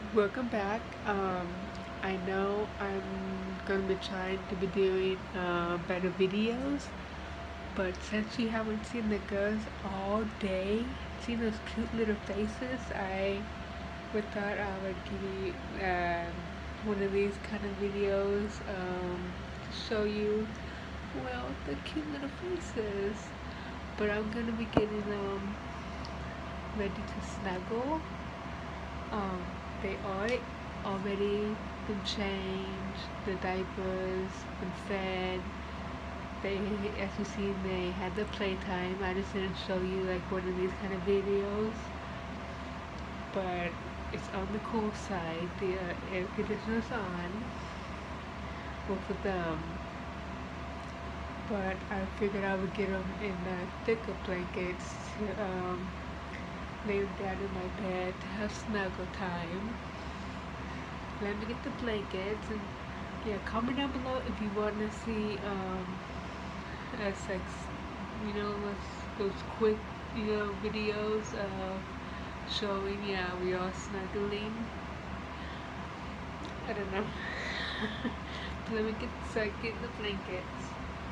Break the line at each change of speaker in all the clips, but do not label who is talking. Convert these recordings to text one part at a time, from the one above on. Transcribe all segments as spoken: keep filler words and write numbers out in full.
Welcome back. Um, I know I'm gonna be trying to be doing uh, better videos, but since you haven't seen the girls all day, seen those cute little faces, I would thought I would give you um, one of these kind of videos um, to show you, well, the cute little faces. But I'm gonna be getting them ready to snuggle. Um, they are already been changed, the diapers been fed. They, as you see, they had the playtime. I just didn't show you like one of these kind of videos, but it's on the cool side. The uh, air conditioner's on, both of them. But I figured I would get them in uh, thicker blankets to um, lay them down in my bed to have snuggle time. Let me get the blankets, and yeah, comment down below if you want to see um, us like, you know, those quick, you know, videos of showing, yeah, we are snuggling. I don't know. Let me get start getting the blankets.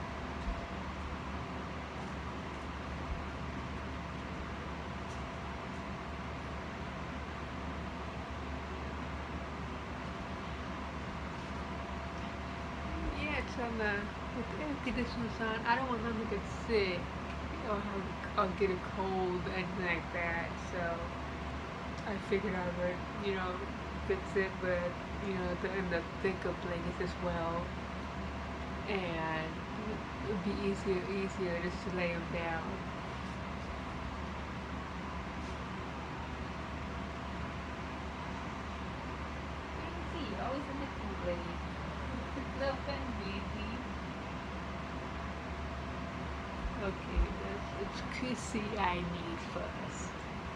Yeah, it's on the with the air conditioners on. I don't want them to get sick or have, or get a cold, anything like that. So I figured I would, you know, fix it with, you know, the in the thicker blankets as well, and it would be easier, easier just to lay them down. Crazy, always in the cool lady. Love and baby. Okay, that's it's Chrissy I need first.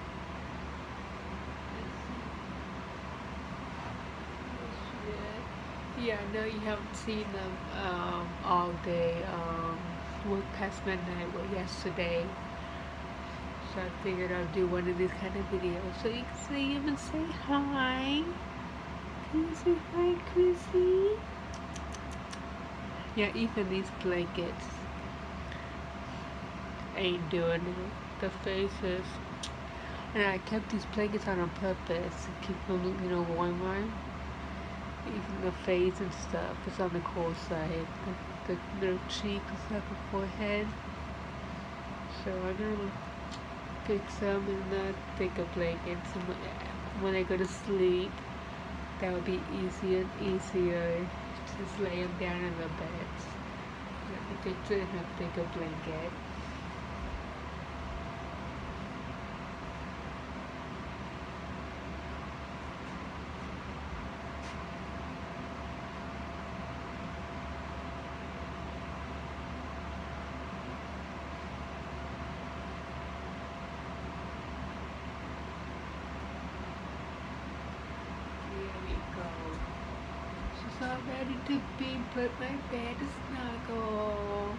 Yeah, I know you haven't seen them um, all day. Um, work past midnight or yesterday. So I figured I'd do one of these kind of videos so you can see him and say hi. Can you say hi, Chrissy? Yeah, even these blankets ain't doing it. The faces. And I kept these blankets on on purpose to keep them, you know, warmer. Even the face and stuff is on the cold side. The, the little cheek and stuff, the forehead. So I'm gonna fix them in the thicker blankets. And when I go to sleep, that would be easier and easier. Just lay them down in the beds. Let me fix it in a thicker blanket. She's all ready to be put my bed to snuggle.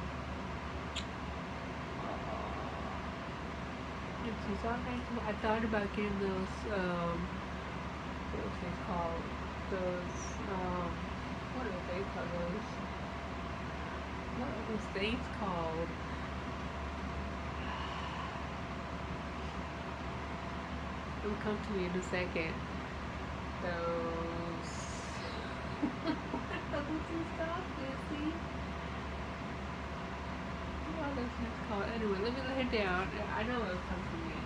And she's all nice. I thought about getting those, um, what was they called? Those, um, what are they called? Those, what are those things called? It will come to me in a second. Those. Those things called, Lizzie. What are those things called? Anyway, let me lay down. I know it will come to me.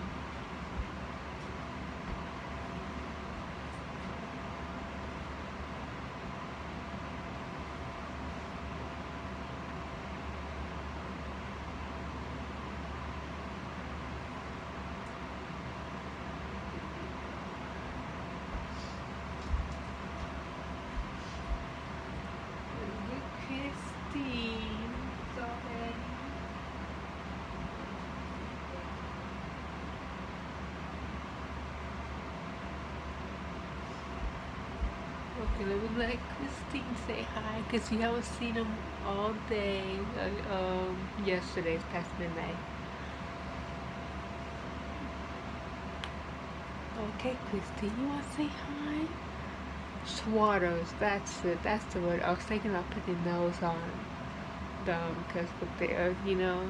Okay, let me let Christine say hi, because you haven't seen him all day, uh, um, yesterday, past midnight. Okay, Christy, you want to say hi? Swatters, that's it, that's the word. I was thinking about putting those on them because with the, you know,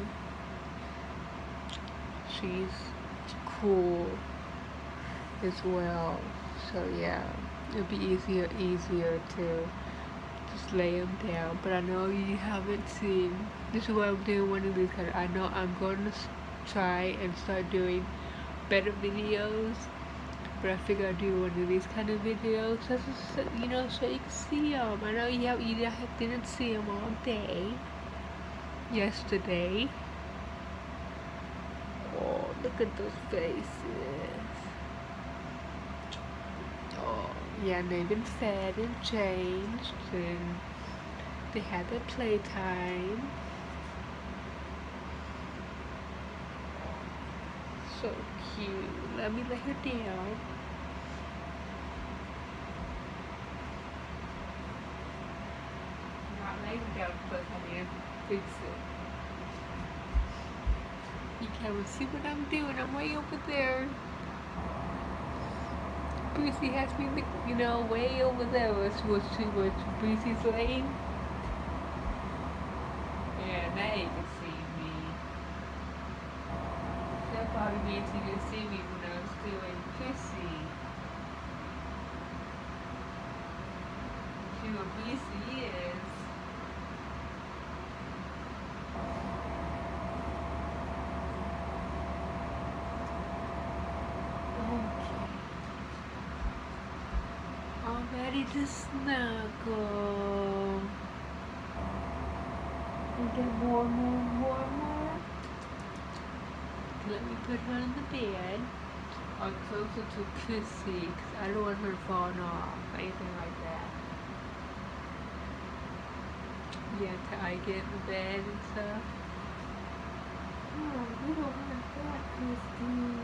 she's cool as well. So yeah, it'll be easier, easier to just lay them down. But I know you haven't seen. This is why I'm doing one of these. Cause I know I'm going to try and start doing better videos. But I figure I'd do one of these kind of videos, just so, you know, so you can see them. I know you, have, you didn't see them all day yesterday. Oh, look at those faces. Oh, yeah, and they've been fed and changed, and they had their playtime. So cute. Let me lay her down. Not laying down, but I mean, fix it. You can't even see what I'm doing. I'm way over there. Brucey has me, you know, way over there. Was was she was Brucey's laying? Yeah, now you can see me. That probably means you didn't see me when I was doing Chrissy. See what Brucey is. Ready to snuggle and get warmer and warmer. Let me put her on the bed or closer to Chrissy because I don't want her to fall off or anything like that. Yeah, till I get in the bed and stuff. Oh, we don't want that, Christy.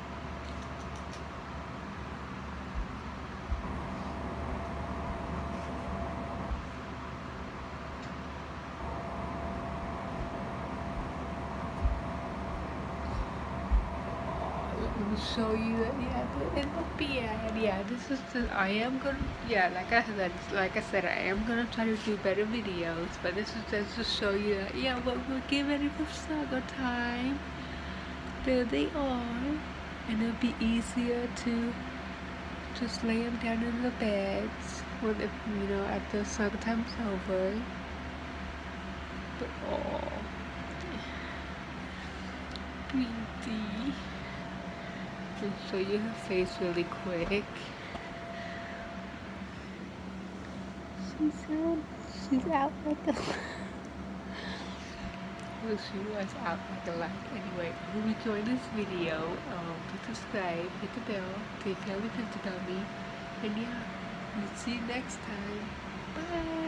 Let me show you that, yeah, the, in the bed. Yeah, this is the, I am gonna, yeah, like I said, like I said, I am gonna try to do better videos, but this is just to show you that, yeah, but we're getting ready for snuggle time. There they are, and it'll be easier to just lay them down in the beds when, if, you know, after snuggle time's over. But, oh, pretty. I'll show you her face really quick. She's out, she's out like a well, she was out like a light. Anyway, I hope you enjoyed this video. Um, please subscribe, hit the bell, take care of the about me. And yeah, we'll see you next time. Bye!